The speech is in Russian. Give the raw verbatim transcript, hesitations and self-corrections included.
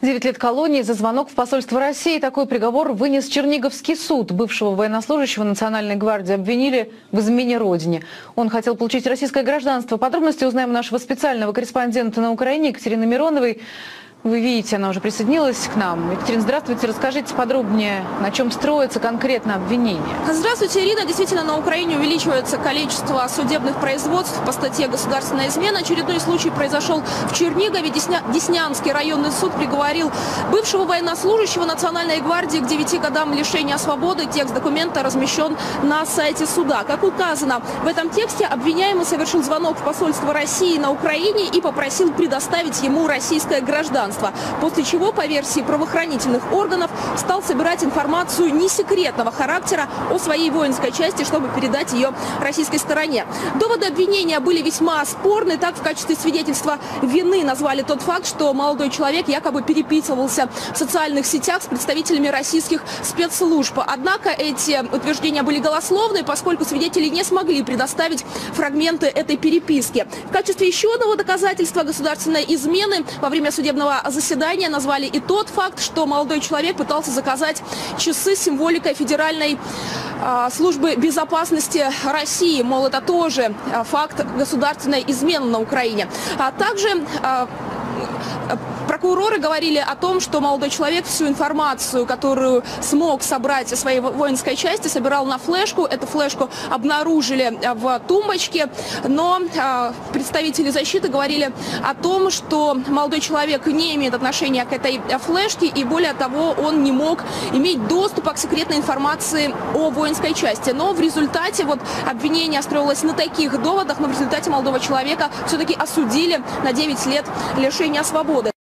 девять лет колонии за звонок в посольство России. Такой приговор вынес Черниговский суд. Бывшего военнослужащего Национальной гвардии обвинили в измене родине. Он хотел получить российское гражданство. Подробности узнаем у нашего специального корреспондента на Украине Екатерины Мироновой. Вы видите, она уже присоединилась к нам. Екатерина, здравствуйте. Расскажите подробнее, на чем строится конкретно обвинение. Здравствуйте, Ирина. Действительно, на Украине увеличивается количество судебных производств по статье «Государственная измена». Очередной случай произошел в Чернигове. Десня... Деснянский районный суд приговорил бывшего военнослужащего Национальной гвардии к девяти годам лишения свободы. Текст документа размещен на сайте суда. Как указано в этом тексте, обвиняемый совершил звонок в посольство России на Украине и попросил предоставить ему российское гражданство. После чего, по версии правоохранительных органов, стал собирать информацию несекретного характера о своей воинской части, чтобы передать ее российской стороне. Доводы обвинения были весьма спорны. Так, в качестве свидетельства вины назвали тот факт, что молодой человек якобы переписывался в социальных сетях с представителями российских спецслужб. Однако эти утверждения были голословны, поскольку свидетели не смогли предоставить фрагменты этой переписки. В качестве еще одного доказательства государственной измены во время судебного заседания назвали и тот факт, что молодой человек пытался заказать часы с символикой Федеральной э, службы безопасности России. Мол, это тоже э, факт государственной измены на Украине. А также э, прокуроры говорили о том, что молодой человек всю информацию, которую смог собрать о своей воинской части, собирал на флешку. Эту флешку обнаружили в тумбочке, но э, представители защиты говорили о том, что молодой человек не имеет отношения к этой флешке, и более того, он не мог иметь доступа к секретной информации о воинской части. Но в результате вот обвинение строилось на таких доводах, но в результате молодого человека все-таки осудили на девять лет лишения свободы.